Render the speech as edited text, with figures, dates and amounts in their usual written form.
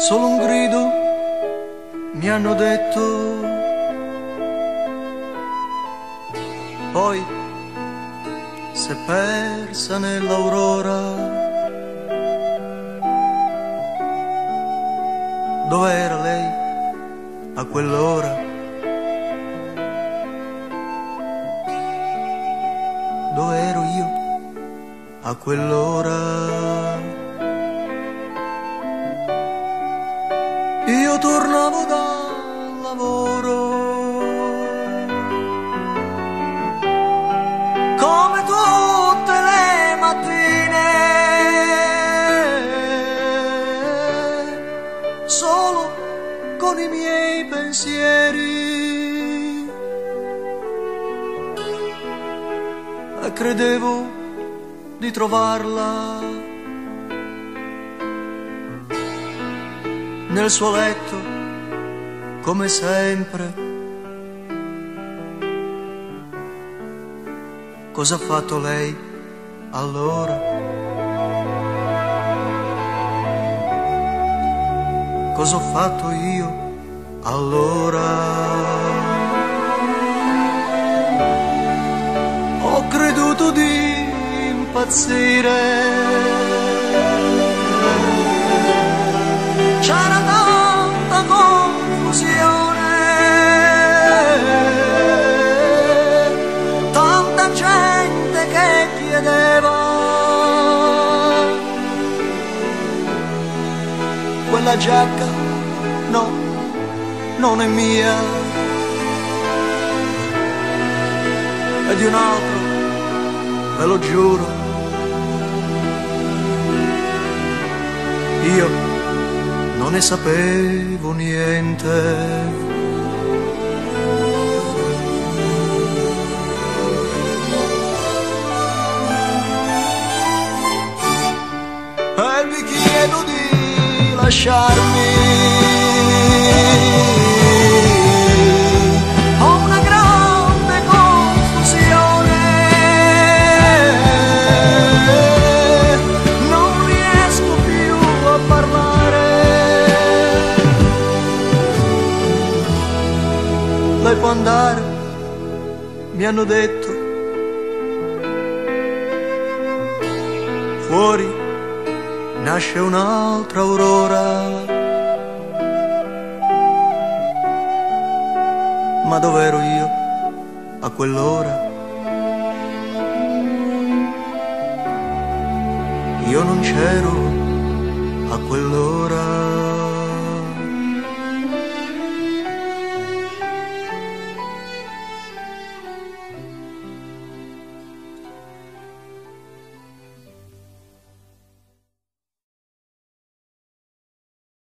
solo un grido mi hanno detto, poi s'è persa nell'aurora. Dov'era lei a quell'ora? Dove ero io a quell'ora? Io tornavo dal lavoro come tutte le mattine, solo con i miei pensieri, e credevo di trovarla nel suo letto come sempre. Cosa ha fatto lei allora? Cosa ho fatto io allora? Ho creduto di impazzire, c'era tanta confusione, tanta gente che chiedeva, quella giacca no, non è mia, è di un altro, ve lo giuro. Io non ne sapevo niente. E vi chiedo di lasciarmi, ho una grande confusione, non riesco più a parlare. Lei può andare, mi hanno detto, fuori nasce un'altra aurora. Ma dov'ero io a quell'ora? Io non c'ero a quell'ora.